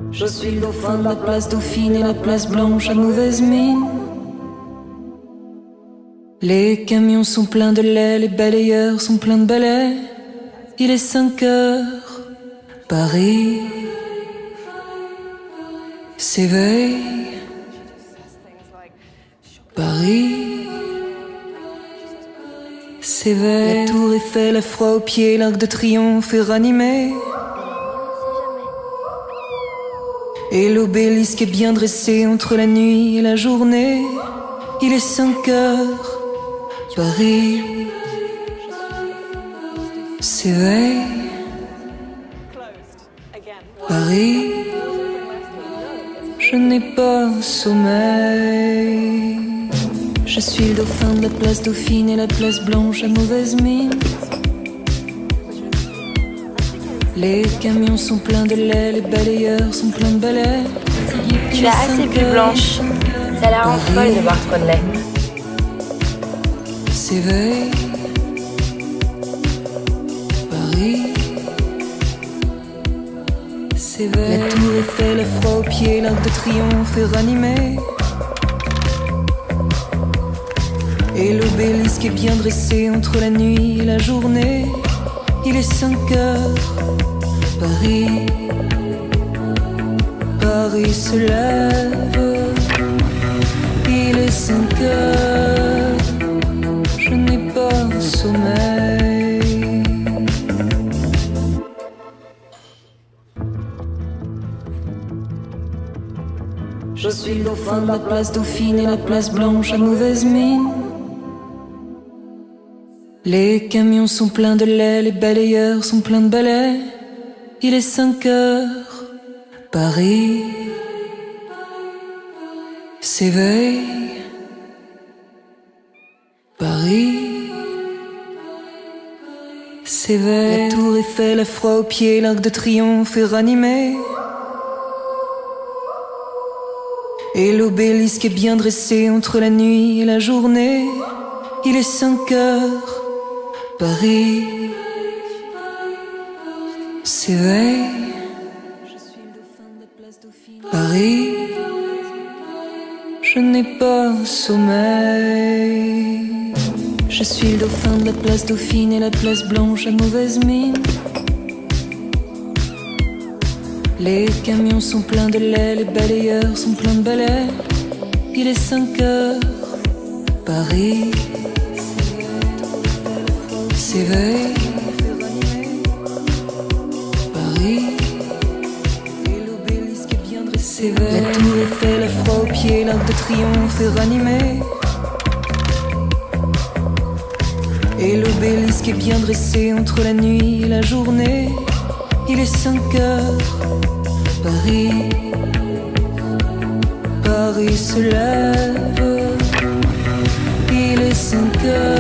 Je suis le dauphin de la place Dauphine et la place Blanche à mauvaise mine. Les camions sont pleins de lait, les balayeurs sont pleins de balais. Il est 5 heures, Paris s'éveille. Paris s'éveille. La tour Eiffel a froid aux pieds, l'Arc de Triomphe est ranimé. Et l'obélisque est bien dressé entre la nuit et la journée. Il est 5 heures, Paris s'éveille. Paris, je n'ai pas sommeil. Je suis le dauphin de la place Dauphine et la place Blanche à mauvaise mine. Les camions sont pleins de lait, les balayeurs sont pleins de balais. Tu es assez plus blanche. Ça la rend folle de boire trop de lait. S'éveille. Paris s'éveille. La tour Eiffel a froid aux pieds, l'Arc de Triomphe est ranimé. Et l'obélisque est bien dressé entre la nuit et la journée. Il est 5 heures, Paris, Paris se lève. Il est 5 heures, je n'ai pas sommeil. Je suis le dauphin de la place Dauphine et la place Blanche à mauvaise mine. Les camions sont pleins de lait, les balayeurs sont pleins de balais. Il est 5 heures, Paris s'éveille. Paris s'éveille. La tour Eiffel a froid aux pieds, l'Arc de Triomphe est ranimé. Et l'obélisque est bien dressé entre la nuit et la journée. Il est 5 heures, Paris s'éveille. Paris, je n'ai pas sommeil. Je suis le dauphin de la place Dauphine et la place Blanche à mauvaise mine. Les camions sont pleins de lait, les balayeurs sont pleins de balais. Il est 5 heures, Paris s'éveille. Paris, et l'obélisque est bien dressé. La tour Eiffel a froid aux pieds, l'Arc de Triomphe est ranimé. Et l'obélisque est bien dressé entre la nuit et la journée. Il est 5 heures, Paris, Paris se lève. Il est 5 heures.